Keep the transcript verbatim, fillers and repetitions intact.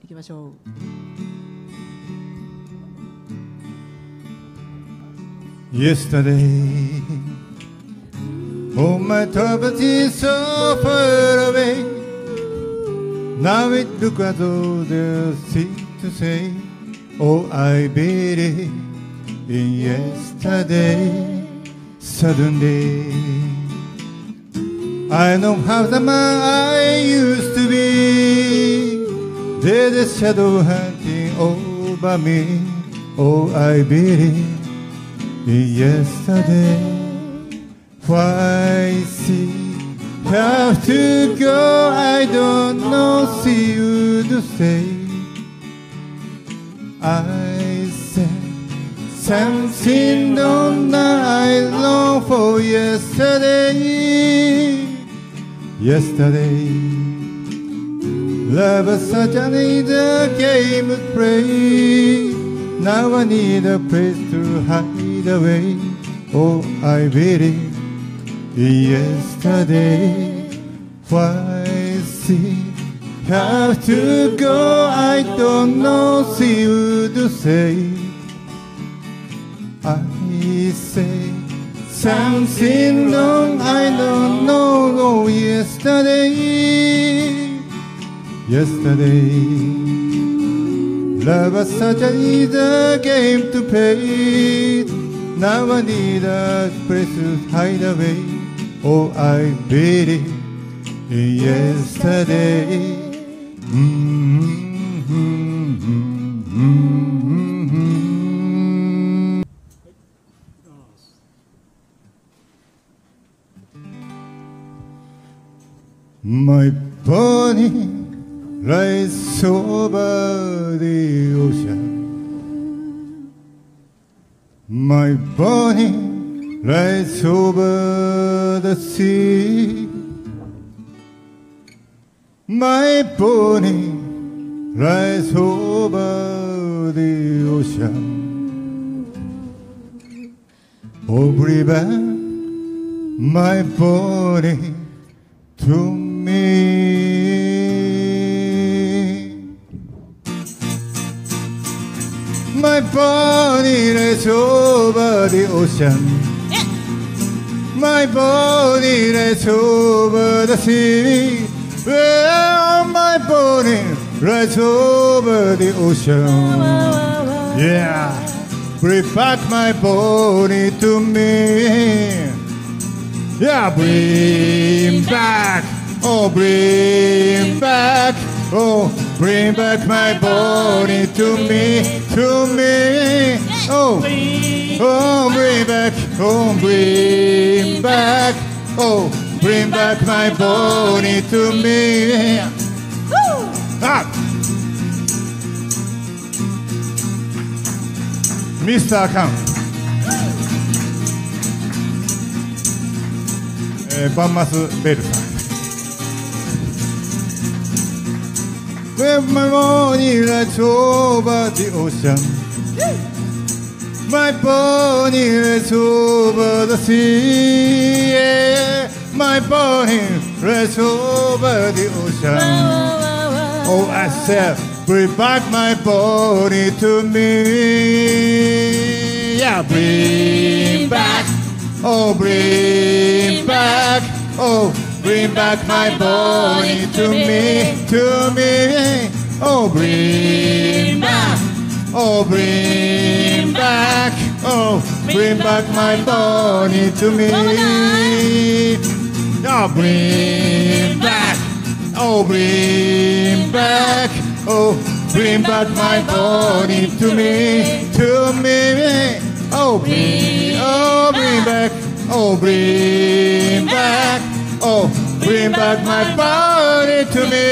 きましょう。 Yesterday, all my troubles is so far away. Now it looks as though there's things to say. Oh, I believe in yesterday. Suddenly, I know how the man I used to be. There's a shadow hunting over me. Oh, I believe in yesterday. Why see have to go? I don't know. See you to say. I said something don't I long for yesterday. Yesterday, love was such an easy game to play. Now I need a place to hide away. Oh, I believe in yesterday. Why see have to go? I don't know. See you to say. I say something wrong. I don't know. Oh, yesterday, yesterday, love was such an easy game to play. Now I need a place to hide away. Oh, I believe in yesterday. Mm-hmm, mm-hmm, mm-hmm. My body lies over the ocean. My body lies over the sea. My body lies over the ocean. Oh, bring back my body to me. My body lies over the ocean. My body lies over the sea. Well, my body lies over the ocean. Yeah, bring back my body to me. Yeah, bring back, oh, bring back, oh, bring back my body to me, to me. Oh, oh, bring back, oh, bring back, oh, bring back my body to me. Ah. Mister Kang. えー、バンマスベルさん。When my body lies over the ocean, my body lies over the sea. Yeah. My body lies over the ocean. Oh, I said, bring back my body to me. Yeah, bring back. Oh, bring back, oh, bring back my body to me, to me. Oh, bring back, oh, bring back, oh, bring back my body to me. Oh, bring back, oh, bring back, oh, bring back my body to me, to me. Oh, bring, oh, bring back, oh, bring back, oh, bring back my body to me.